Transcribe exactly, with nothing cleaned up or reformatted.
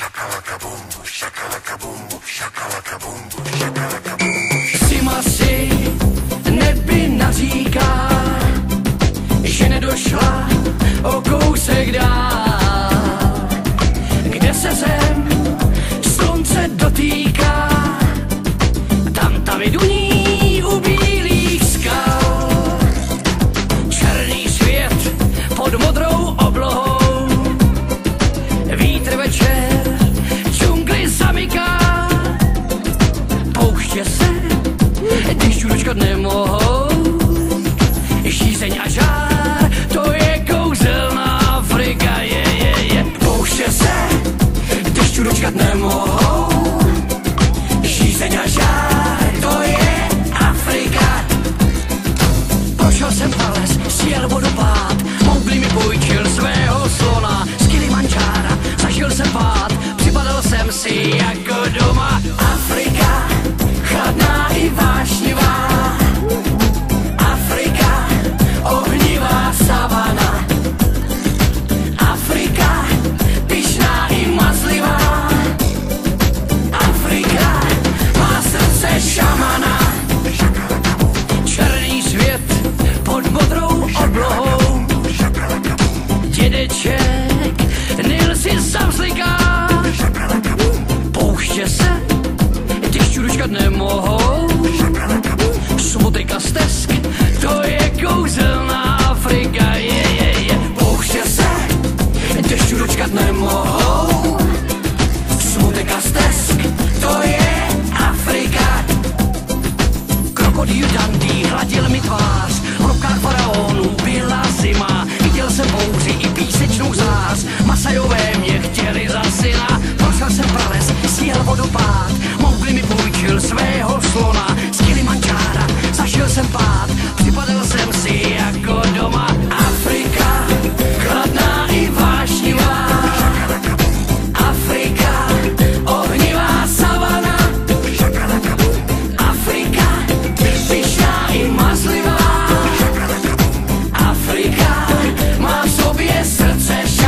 Zima si neby naříká, že nedošla o kousek dál, kde se zem slunce dotýká, tam tam duní u bílých skal. Černý svět pod modrou oblohou, vítr večer džungli zamyká. Pouště se dešťů dočkat nemohou, žízeň a žár, to je kouzelná Afrika, je, je, je. Pouště se dešťů dočkat nemohou, žízeň a žár, to je Afrika. Prošel jsem prales, sjel vodopád, Mowgli mi půjčil svého slona z Kilimandžára, zažil jsem pád, připadal jsem si jako doma. Afrika, chladná i vášnivá, Afrika, ohnivá savana, Afrika, pyšná i mazlivá, Afrika, má srdce šamana. Černý svět pod modrou oblohou, dědeček Nil si zamzliká. Pouště se dešťů dočkat nemohou, Subotek a stesk, to je kouzelná Afrika, je, je, je. Pouště se dešťů dočkat nemohou, Subotek a stesk, to je Afrika. Krokodýl Dundee hladil mi tvář, v rukách faraonů byla zima, viděl jsem bouři i písečnou zář, Masajové mě chtěli za syna. Prošel jsem prales, sjel vodopád, Mowgli mi půjčil svého slona z Kilimandžára, zažil jsem pád, připadal jsem si jako doma. Afrika, chladná i vášnivá, Afrika, ohnivá savana, Afrika, pyšná i mazlivá, Afrika, má v sobě srdce